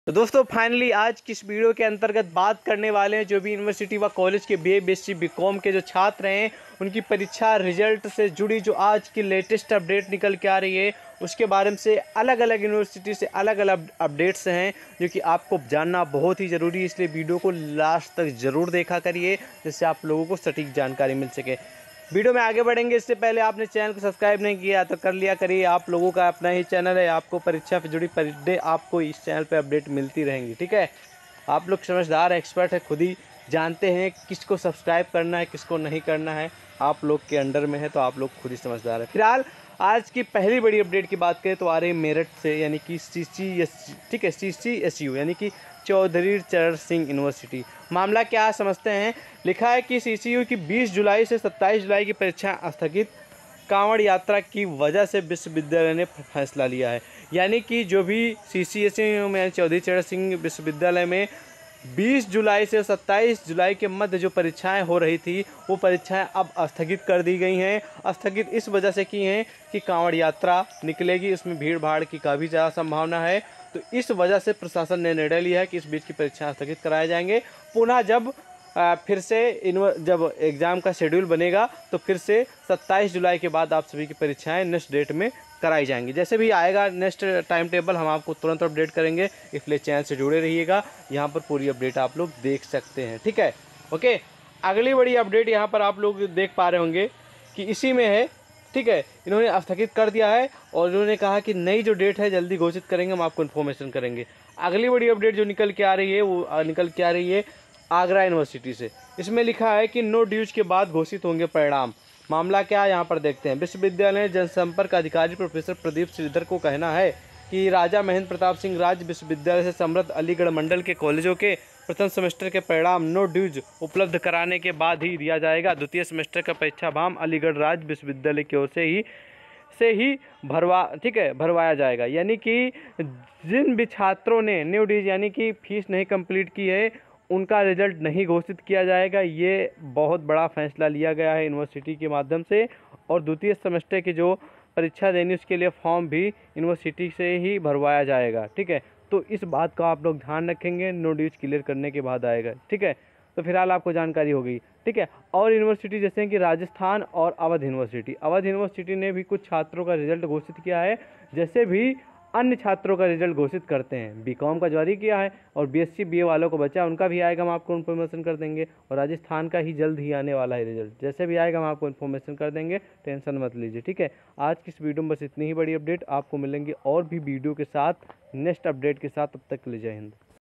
तो दोस्तों फाइनली आज की इस वीडियो के अंतर्गत बात करने वाले हैं जो भी यूनिवर्सिटी व कॉलेज के बीए बीएससी बीकॉम के जो छात्र हैं उनकी परीक्षा रिजल्ट से जुड़ी जो आज की लेटेस्ट अपडेट निकल के आ रही है उसके बारे में से अलग अलग यूनिवर्सिटी से अलग अलग अपडेट्स हैं जो कि आपको जानना बहुत ही ज़रूरी है। इसलिए वीडियो को लास्ट तक ज़रूर देखा करिए जिससे आप लोगों को सटीक जानकारी मिल सके। वीडियो में आगे बढ़ेंगे इससे पहले आपने चैनल को सब्सक्राइब नहीं किया तो कर लिया करिए। आप लोगों का अपना ही चैनल है, आपको परीक्षा से जुड़ी पर डे आपको इस चैनल पे अपडेट मिलती रहेंगी। ठीक है, आप लोग समझदार एक्सपर्ट है, खुद ही जानते हैं किसको सब्सक्राइब करना है किसको नहीं करना है। आप लोग के अंडर में है तो आप लोग खुद ही समझदार है। फिलहाल आज की पहली बड़ी अपडेट की बात करें तो आ रही मेरठ से, यानी कि ठीक है CCSU यानी कि चौधरी चरण सिंह यूनिवर्सिटी। मामला क्या समझते हैं। लिखा है कि CCU की 20 जुलाई से 27 जुलाई की परीक्षा स्थगित, कांवड़ यात्रा की वजह से विश्वविद्यालय ने फैसला लिया है। यानी कि जो भी CCSU में चौधरी चरण सिंह विश्वविद्यालय में 20 जुलाई से 27 जुलाई के मध्य जो परीक्षाएं हो रही थी वो परीक्षाएं अब स्थगित कर दी गई हैं। स्थगित इस वजह से की हैं कि कांवड़ यात्रा निकलेगी, उसमें भीड़ भाड़ की काफ़ी ज़्यादा संभावना है। तो इस वजह से प्रशासन ने निर्णय लिया है कि इस बीच की परीक्षाएं स्थगित कराए जाएंगे। पुनः जब फिर से जब एग्ज़ाम का शेड्यूल बनेगा तो फिर से 27 जुलाई के बाद आप सभी की परीक्षाएं नेक्स्ट डेट में कराई जाएंगी। जैसे भी आएगा नेक्स्ट टाइम टेबल हम आपको तुरंत अपडेट करेंगे, इसलिए चैनल से जुड़े रहिएगा। यहाँ पर पूरी अपडेट आप लोग देख सकते हैं। ठीक है, ओके। अगली बड़ी अपडेट यहाँ पर आप लोग देख पा रहे होंगे कि इसी में है। ठीक है, इन्होंने स्थगित कर दिया है और इन्होंने कहा कि नई जो डेट है जल्दी घोषित करेंगे, हम आपको इन्फॉर्मेशन करेंगे। अगली बड़ी अपडेट जो निकल के आ रही है वो निकल के आ रही है आगरा यूनिवर्सिटी से। इसमें लिखा है कि नो ड्यूज के बाद घोषित होंगे परिणाम। मामला क्या है यहाँ पर देखते हैं। विश्वविद्यालय जनसंपर्क अधिकारी प्रोफेसर प्रदीप श्रीधर को कहना है कि राजा महेंद्र प्रताप सिंह राज्य विश्वविद्यालय से समृद्ध अलीगढ़ मंडल के कॉलेजों के प्रथम सेमेस्टर के परिणाम नो ड्यूज उपलब्ध कराने के बाद ही दिया जाएगा। द्वितीय सेमेस्टर का परीक्षा भाम अलीगढ़ राज्य विश्वविद्यालय की ओर से ही भरवाया जाएगा। यानी कि जिन भी छात्रों ने न्यू ड्यूज यानी कि फीस नहीं कंप्लीट की है उनका रिजल्ट नहीं घोषित किया जाएगा। ये बहुत बड़ा फैसला लिया गया है यूनिवर्सिटी के माध्यम से। और द्वितीय सेमेस्टर की जो परीक्षा देनी उसके लिए फॉर्म भी यूनिवर्सिटी से ही भरवाया जाएगा। ठीक है, तो इस बात का आप लोग ध्यान रखेंगे, नो ड्यूज क्लियर करने के बाद आएगा। ठीक है, तो फिलहाल आपको जानकारी हो गई। ठीक है, और यूनिवर्सिटी जैसे कि राजस्थान और अवध यूनिवर्सिटी ने भी कुछ छात्रों का रिजल्ट घोषित किया है। जैसे भी अन्य छात्रों का रिजल्ट घोषित करते हैं, बीकॉम का जारी किया है और बीएससी बीए वालों को बचा उनका भी आएगा, हम आपको इन्फॉर्मेशन कर देंगे। और राजस्थान का ही जल्द ही आने वाला है रिजल्ट, जैसे भी आएगा हम आपको इन्फॉर्मेशन कर देंगे, टेंशन मत लीजिए। ठीक है, आज की इस वीडियो में बस इतनी ही बड़ी अपडेट। आपको मिलेंगे और भी वीडियो के साथ नेक्स्ट अपडेट के साथ, तब तक के लिए जय हिंद।